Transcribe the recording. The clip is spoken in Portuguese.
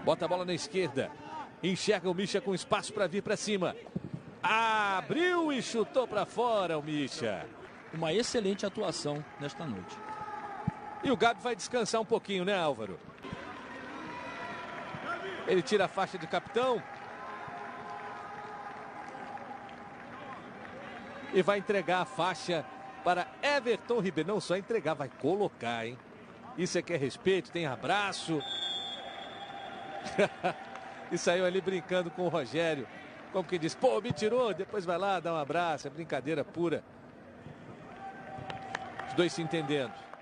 Bota a bola na esquerda. Enxerga o Misha com espaço para vir para cima. Abriu e chutou para fora o Misha. Uma excelente atuação nesta noite. E o Gabi vai descansar um pouquinho, né, Álvaro? Ele tira a faixa de capitão. E vai entregar a faixa para Everton Ribeiro. Não só entregar, vai colocar, hein? Isso é que é respeito, tem abraço. E saiu ali brincando com o Rogério. Como que diz, pô, me tirou, depois vai lá, dá um abraço. É brincadeira pura. Os dois se entendendo.